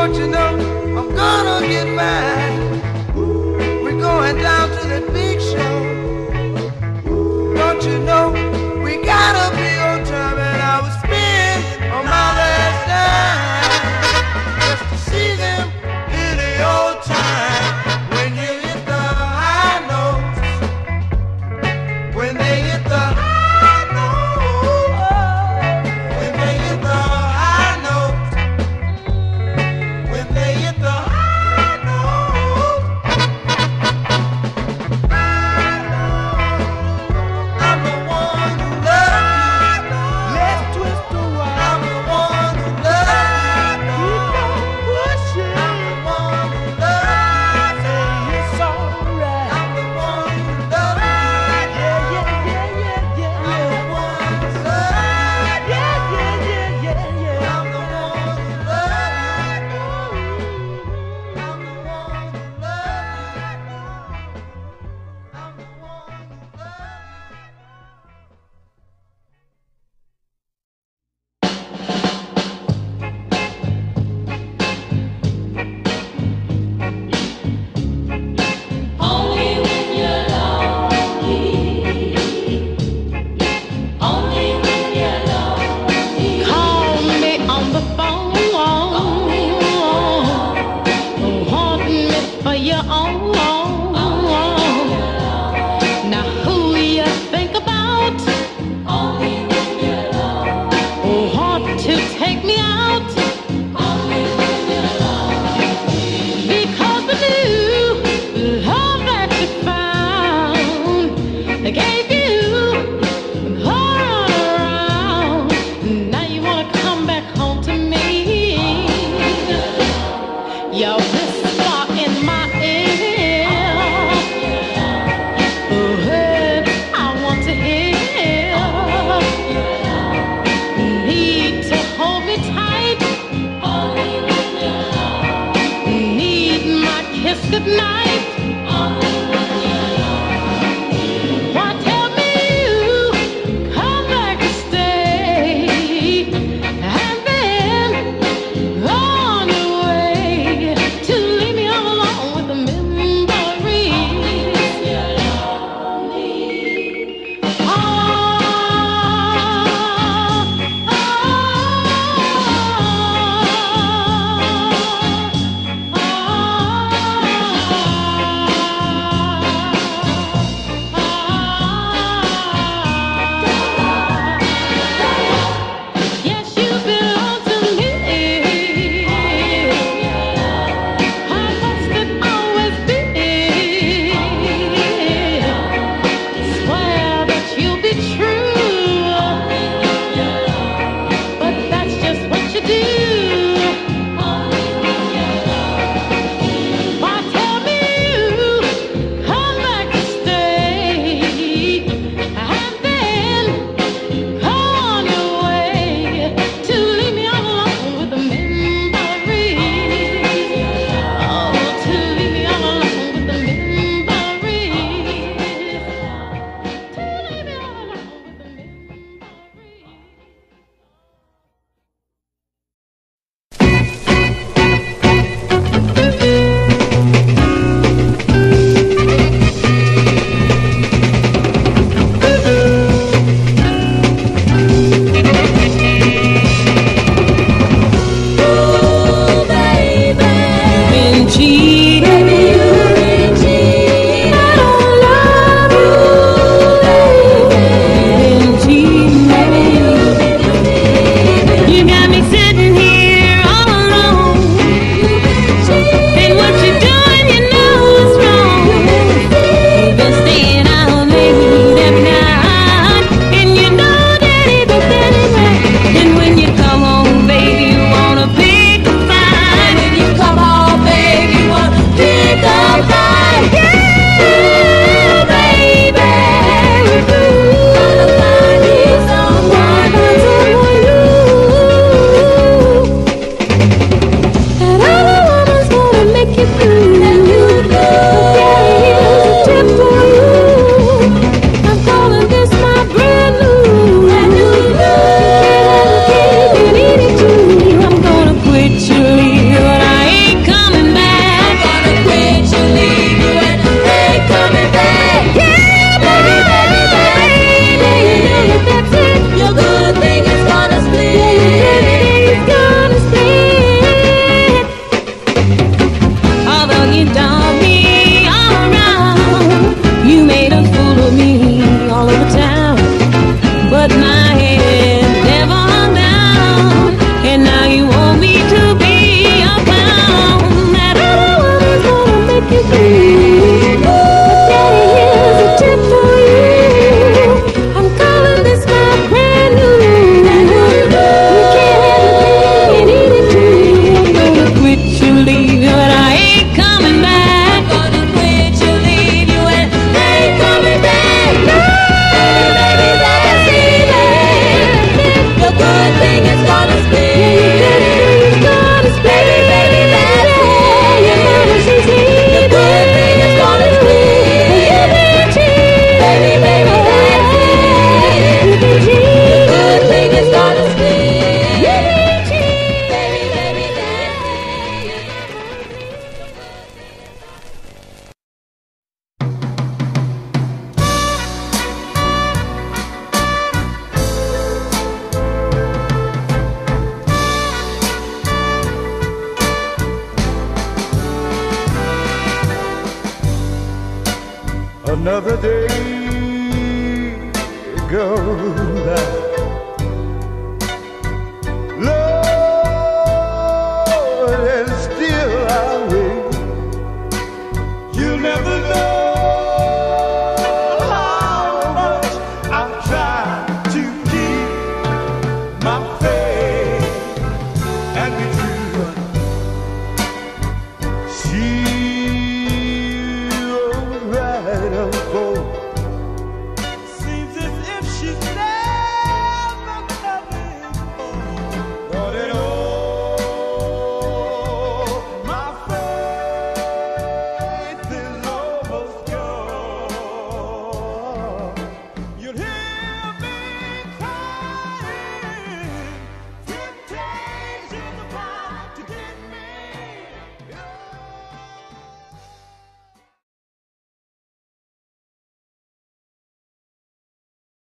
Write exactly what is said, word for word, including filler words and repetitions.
Don't you know I'm gonna get mine? We're going down to the big show. Don't you know we gotta be on time? And I will spend on my last dime just to see them in the old time. When you hit the high notes, when they hit the high notes, when they hit the high notes, when they hit the high notes, I'm the one who loves you. Let's twist the wire. I'm the one who loves you. Keep on pushing. I'm the one who loves you. Say it's alright. I'm the one who loves you. Yeah, yeah, yeah, yeah, yeah. I'm the one who loves you. Yeah, yeah, yeah, yeah, yeah. I'm the one who loves you. I'm the one who loves you. I'm the one who loves you. Only when you're lonely, only when you're lonely. Call me on the phone, want me for your own. Now who you think about? Only when you're lonely. Want to take me out? Only when you're lonely. Because the new love that you found, I gave you all around. Now you wanna come back home to me. You're whisper in my ear, a word I want to hear. Need to hold me tight. Only when you're lonely. Need my kiss goodnight. Only when you're lonely. Why tell me you come back to stay, and then on your way to leave me all alone with the memories. You're lonely. Oh, oh, oh, oh. Another day goes by.